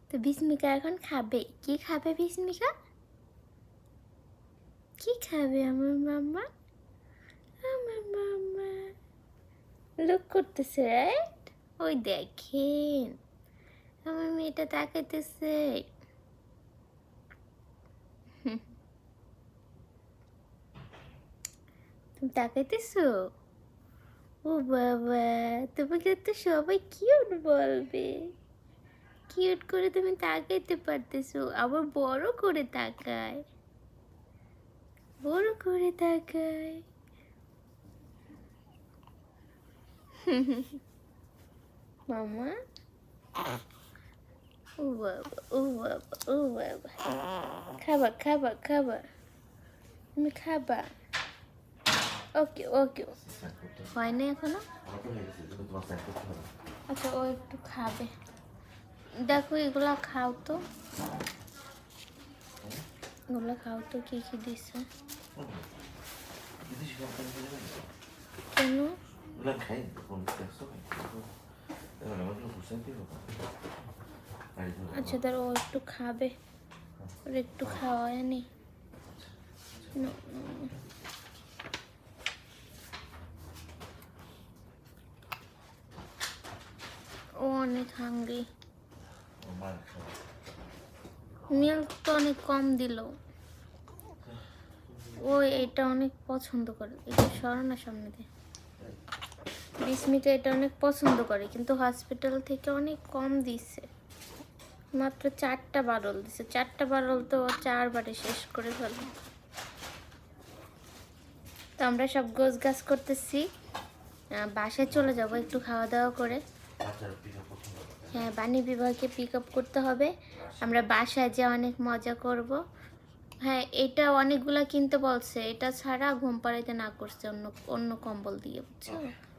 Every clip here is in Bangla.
তো বিস্মিকা এখন খাবে। কি খাবে বিস্মিকা? কি খাবে আমার মাম্মা? আমার মাম্মা লুক করতেছে, রাইট? ওই দেখেন আমার মেয়েটা তাকাইতেছে। তুমি তাকাইতেছো? ও বাবা, তোমাকে তো সবাই কিউট বলবে। কিউট করে তুমি তাকাইতে পারতেছো, আবার বড় করে তাকায়, বড় করে তাকায়। মামা, ও বাবা, ও বাবা, ও বাবা, খাবা খাবা খাবা, তুমি খাবা। ওকে ওকে, হয় না এখনো? আচ্ছা, ও একটু খাবে। দেখো এগুলা খাও তো, এগুলো খাও তো। কি কি দিছে? কেন? আচ্ছা ধরো, ও একটু খাবে, ওর একটু খাওয়ায় নি। ও অনেক হাঙ্গরি। মিল্ক তো অনেক কম দিল। ও এটা অনেক পছন্দ করে, এটা সরানোর সামনে দিয়ে। বিস্মিকা এটা অনেক পছন্দ করে, কিন্তু হসপিটাল থেকে অনেক কম দিছে, মাত্র 4টা বারল দিছে। 4টা বারল তো 4বারে শেষ করে ফেলবে। তো আমরা সব গোছ গাছ করতেছি, বাসায় চলে যাব একটু খাওয়া দাওয়া করে। হ্যাঁ, বাণী বিভাগকে পিক আপ করতে হবে। আমরা বাসায় যে অনেক মজা করব। হ্যাঁ, এটা অনেকগুলা কিনতে বলছে, এটা ছাড়া ঘুম পাড়াইতে না করছে অন্য অন্য কম্বল দিয়ে, বুঝছো?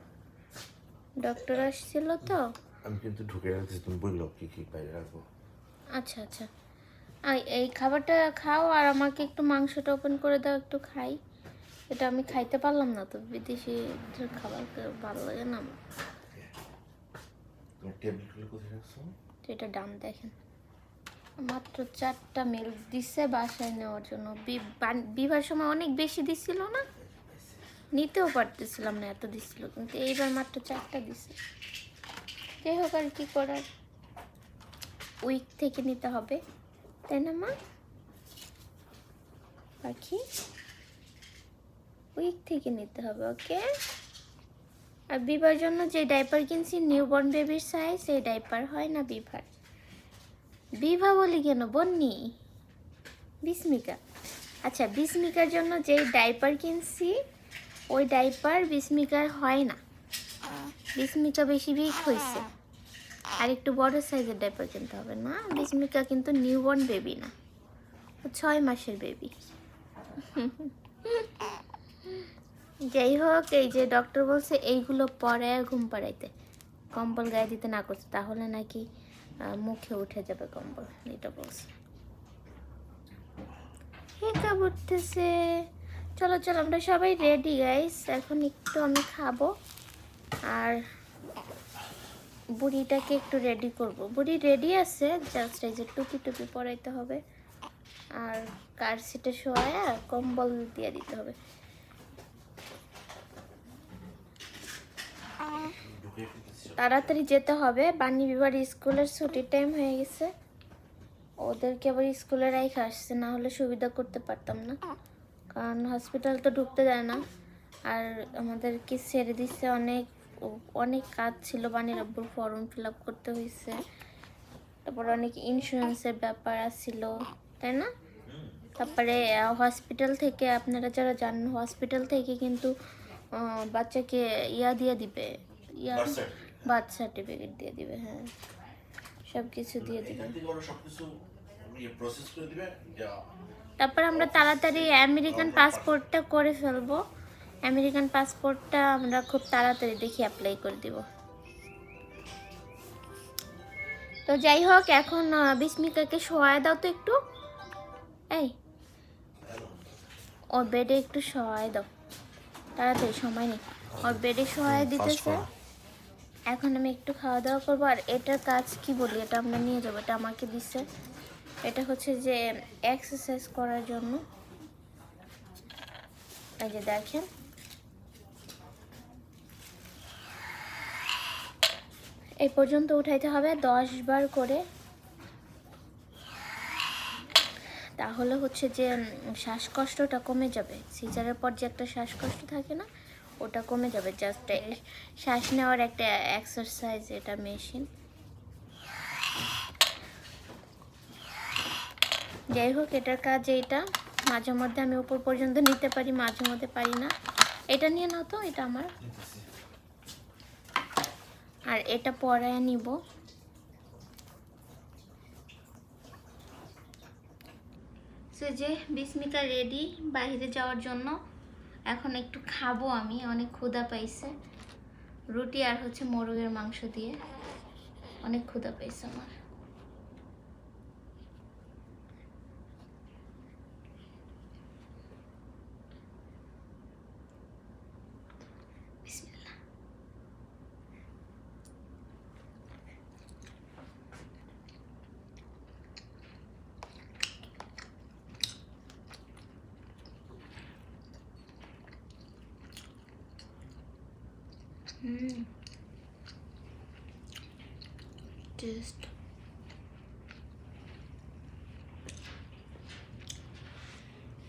ডক্টর আসছিল তো। আমি কিন্তু ঢুকে রাখছি, তুমি বললো কি কি বাইরে রাখবো। আচ্ছা আচ্ছা, এই খাবারটা খাও, আর আমাকে একটু মাংসটা ওপেন করে দাও, একটু খাই। এটা আমি খাইতে পারলাম না, তো বিদেশি খাবার ভালো লাগে না আমার। তোমার টেবিলগুলো কোথায় রাখছো? এটা ডান দেখেন, মাত্র 4টা মিল্ক দিচ্ছে বাসায় নেওয়ার জন্য। বিবাহের সময় অনেক বেশি দিছিল না, নিতেও পারতেছিলাম না, এত দিছিল, কিন্তু এইবার মাত্র 4টা দিছে। যাই হোক, আর কি করার, উইক থেকে নিতে হবে, তাই না মা? পাখি, উইক থেকে নিতে হবে, ওকে? আর বিবার জন্য যে ডাইপার কিনছি, নিউবর্ন বেবির সাইজ, এই ডাইপার হয় না বিভার। বিভা বলি কেন, বন্নি? বিস্মিকা। আচ্ছা, বিস্মিকার জন্য যে ডাইপার কিনছি, ওই ডাইপার বিস্মিকার হয় না। বিস্মিকা বেশি বিগ হয়েছে, আর একটু বড় সাইজের ডাইপার কিনতে হবে। না, বিস্মিকা কিন্তু নিউবর্ন বেবি না, 6 মাসের বেবি। যাই হোক, এই যে ডক্টর বলছে এইগুলো পরে ঘুম পাড়াইতে, কম্বল গায়ে দিতে না করছে, তাহলে নাকি মুখে উঠে যাবে কম্বল, এটা বলছে। হেঁকা উঠতেছে। চলো চলো, আমরা সবাই রেডি গাইস, এখন একটু আমি খাবো, আর বুড়িটাকে একটু রেডি করব। বুড়ি রেডি আছে, জাস্ট এই যে টুপি টুপি পরাইতে হবে, আর কার সিটে শোয়া কম্বল দিয়ে দিতে হবে। তাড়াতাড়ি যেতে হবে, বাণী বিবার স্কুলের ছুটির টাইম হয়ে গেছে, ওদেরকে আবার স্কুলে রেখে আসছে, না হলে সুবিধা করতে পারতাম না, কারণ হসপিটাল তো ঢুকতে দেয় না। আর আমাদেরকে ছেড়ে দিচ্ছে, অনেক অনেক কাজ ছিল, বাণীর আব্বুর ফর্ম ফিল আপ করতে হয়েছে, তারপর অনেক ইন্স্যুরেন্সের ব্যাপার আসছিল, তাই না? তারপরে হসপিটাল থেকে, আপনারা যারা জানেন, হসপিটাল থেকে কিন্তু বাচ্চাকে ইয়া দিয়ে দিবে, বার্থ সার্টিফিকেট দিয়ে দিবে। হ্যাঁ, সব কিছু দিয়ে দিবে। তারপর আমরা তাড়াতাড়ি আমেরিকান পাসপোর্টটা করে ফেলবো। আমেরিকান পাসপোর্টটা আমরা খুব তাড়াতাড়ি দেখি অ্যাপ্লাই করে দিব। তো যাই হোক, এখন বিস্মিকাকে শোয়ায় দাও তো একটু, এই ওর বেডে একটু শোয়ায় দাও তাড়াতাড়ি, সময় নেই। ওর বেডে শোয়ায় দিতেছে, এখন আমি একটু খাওয়া দাওয়া করবো। আর এটার কাজ কি বলি, এটা আমরা নিয়ে যাবো, এটা আমাকে দিছে। এটা হচ্ছে যে এক্সারসাইজ করার জন্য। এই যে দেখেন, এই পর্যন্ত উঠাইতে হবে 10 বার করে। তাহলে হচ্ছে যে শ্বাসকষ্টটা কমে যাবে। সিজারের পর যে একটা শ্বাসকষ্ট থাকে না, ওটা কমে যাবে। জাস্ট শ্বাস নেওয়ার একটা এক্সারসাইজ এটা, মেশিন। যাই হোক, এটার কাজ এইটা। মাঝে মধ্যে আমি উপর পর্যন্ত নিতে পারি, মাঝে মধ্যে পারি না। এটা নিয়ে নাও তো, এটা আমার। আর এটা পরায় নিব। সে যে বিস্মিকা রেডি বাইরে যাওয়ার জন্য। এখন একটু খাবো, আমি অনেক ক্ষুধা পাইছে। রুটি আর হচ্ছে মোরগের মাংস দিয়ে অনেক ক্ষুধা পাইছে আমার। বিসমিল্লাহ। টেস্ট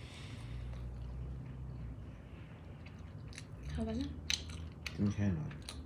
খাবে না? তুমি খেয়ে নাও।